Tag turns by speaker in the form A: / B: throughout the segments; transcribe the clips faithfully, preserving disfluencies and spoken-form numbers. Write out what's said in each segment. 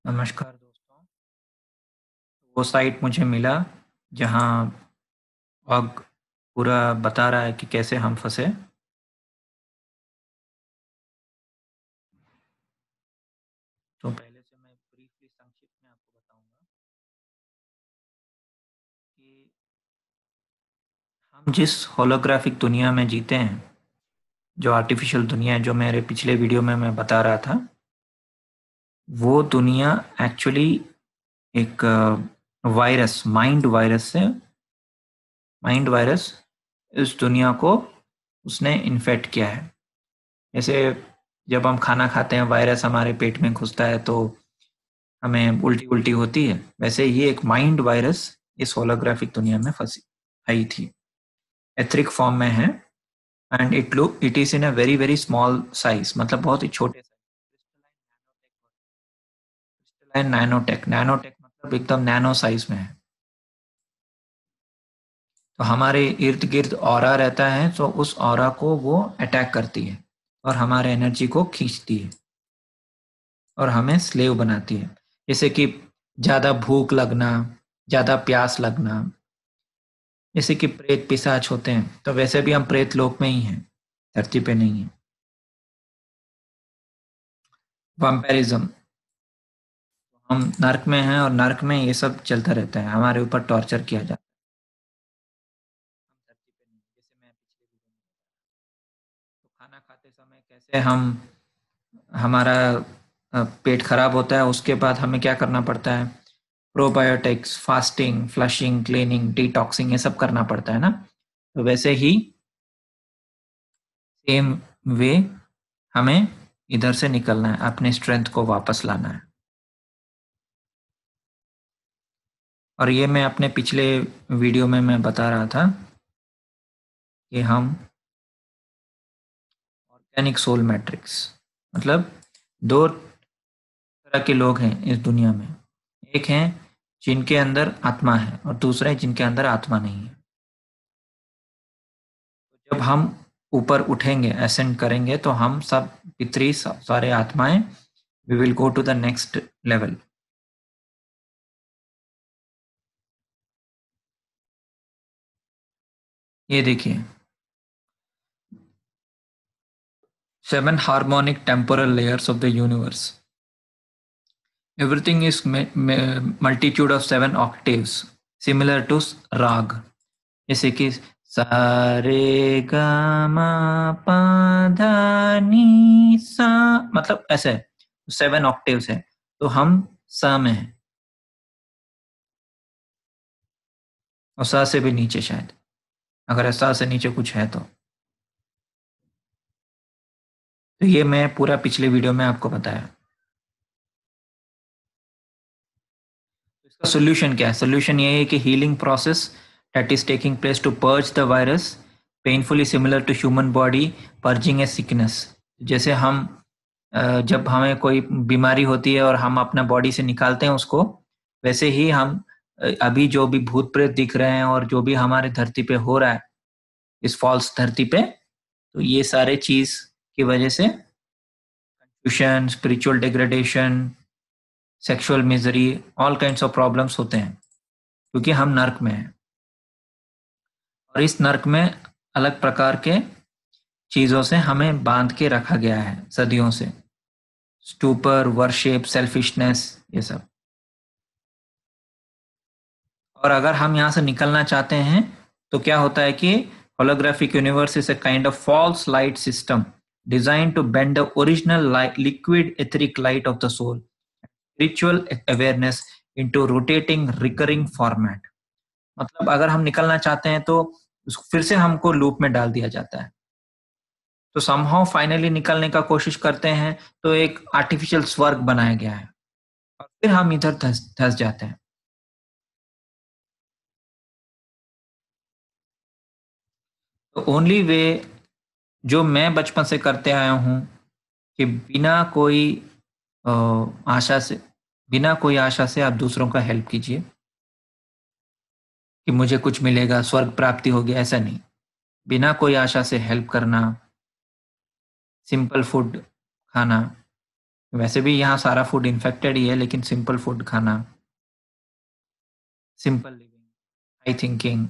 A: नमस्कार दोस्तों। वो साइट मुझे मिला जहाँ और पूरा बता रहा है कि कैसे हम फंसे। तो पहले से मैं ब्रीफली संक्षिप्त में आपको बताऊंगा कि हम जिस होलोग्राफिक दुनिया में जीते हैं, जो आर्टिफिशियल दुनिया है, जो मेरे पिछले वीडियो में मैं बता रहा था, वो दुनिया एक्चुअली एक वायरस, माइंड वायरस से माइंड वायरस इस दुनिया को उसने इन्फेक्ट किया है। जैसे जब हम खाना खाते हैं, वायरस हमारे पेट में घुसता है तो हमें उल्टी उल्टी होती है, वैसे ये एक माइंड वायरस इस होलोग्राफिक दुनिया में फंसी आई थी। एथरिक फॉर्म में है and it look it is in a very very small size, मतलब बहुत ही छोटे क्रिस्टलाइन नैनोटेक। नैनोटेक मतलब एकदम नैनो साइज में है। तो हमारे इर्द गिर्द ऑरा रहता है, तो उस ऑरा को वो अटैक करती है और हमारे एनर्जी को खींचती है और हमें स्लेव बनाती है। जैसे कि ज्यादा भूख लगना, ज्यादा प्यास लगना, जैसे कि प्रेत पिशाच होते हैं, तो वैसे भी हम प्रेत लोक में ही हैं, धरती पे नहीं है। वैम्पिरिज्म, हम नर्क में हैं और नर्क में ये सब चलता रहता है, हमारे ऊपर टॉर्चर किया जाता है। हम धरती पे नहीं, जैसे मैं पिछले वीडियो में बताया। तो खाना खाते समय कैसे हम हमारा अ, पेट खराब होता है, उसके बाद हमें क्या करना पड़ता है? Probiotics, fasting, flushing, cleaning, detoxing, ये सब करना पड़ता है ना। तो वैसे ही सेम वे हमें इधर से निकलना है, अपने स्ट्रेंथ को वापस लाना है। और ये मैं अपने पिछले वीडियो में मैं बता रहा था कि हम ऑर्गेनिक सोल मैट्रिक्स, मतलब दो तरह के लोग हैं इस दुनिया में। एक हैं जिनके अंदर आत्मा है और दूसरे हैं जिनके अंदर आत्मा नहीं है। तो जब हम ऊपर उठेंगे, असेंड करेंगे, तो हम सब पितरी सारे आत्माएं, we will go to the next level. ये देखिए, seven harmonic temporal layers of the universe. Everything is multitude of seven octaves, similar to राग। जैसे कि सा रे गा मा पा धा नी सा, मतलब ऐसे सेवन ऑक्टेव्स है। तो हम सा में हैं और सा से भी नीचे शायद, अगर सा से नीचे कुछ है तो। तो ये मैं पूरा पिछले वीडियो में आपको बताया। इसका सोल्यूशन क्या है? सोल्यूशन ये है कि healing process that is taking place to purge the virus, painfully similar to human body purging a sickness. जैसे हम अ, जब हमें कोई बीमारी होती है और हम अपना बॉडी से निकालते हैं उसको, वैसे ही हम अ, अभी जो भी भूत प्रेत दिख रहे हैं और जो भी हमारे धरती पे हो रहा है, इस फॉल्स धरती पे, तो ये सारे चीज की वजह से confusion, spiritual degradation, sexual misery, all kinds of problems होते हैं, क्योंकि हम नर्क में हैं। और इस नर्क में अलग प्रकार के चीजों से हमें बांध के रखा गया है सदियों से। स्टूपर, वर्शिप, सेल्फिशनेस, ये सब। और अगर हम यहाँ से निकलना चाहते हैं तो क्या होता है कि holographic universe is a kind of false light system designed to bend the original light, liquid etheric light of the soul, spiritual awareness into rotating recurring format। मतलब अगर हम निकलना चाहते हैं तो फिर से हमको लूप में डाल दिया जाता है। तो समहाउ फाइनली निकलने का कोशिश करते हैं तो एक आर्टिफिशियल स्वर्ग बनाया गया है और फिर हम इधर धस धस जाते हैं। तो ओनली वे जो मैं बचपन से करते आया हूँ कि बिना कोई अ, आशा से बिना कोई आशा से आप दूसरों का हेल्प कीजिए कि मुझे कुछ मिलेगा, स्वर्ग प्राप्ति होगी, ऐसा नहीं। बिना कोई आशा से हेल्प करना, सिंपल फूड खाना, वैसे भी यहाँ सारा फूड इन्फेक्टेड ही है, लेकिन सिंपल फूड खाना, सिंपल लिविंग, हाई थिंकिंग,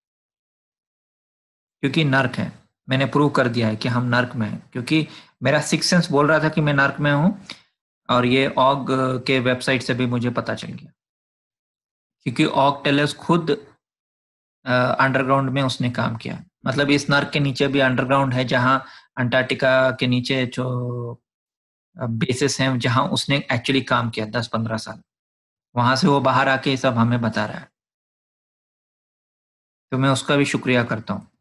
A: क्योंकि नर्क है। मैंने प्रूव कर दिया है कि हम नर्क में हैं, क्योंकि मेरा सिक्स सेंस बोल रहा था कि मैं नर्क में हूँ, और ये ऑग के वेबसाइट से भी मुझे पता चल गया, क्योंकि ऑग टेलर्स खुद अंडरग्राउंड में उसने काम किया। मतलब इस नर्क के नीचे भी अंडरग्राउंड है, जहाँ अंटार्कटिका के नीचे जो बेसिस हैं, जहाँ उसने एक्चुअली काम किया दस पंद्रह साल, वहां से वो बाहर आके ये सब हमें बता रहा है। तो मैं उसका भी शुक्रिया करता हूँ।